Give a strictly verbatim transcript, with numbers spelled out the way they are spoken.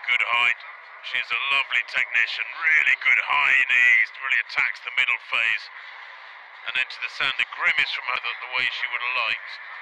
good height. She's a lovely technician, really good high knees, really attacks the middle phase. And then to the sound of grimace from her the, the way she would have liked.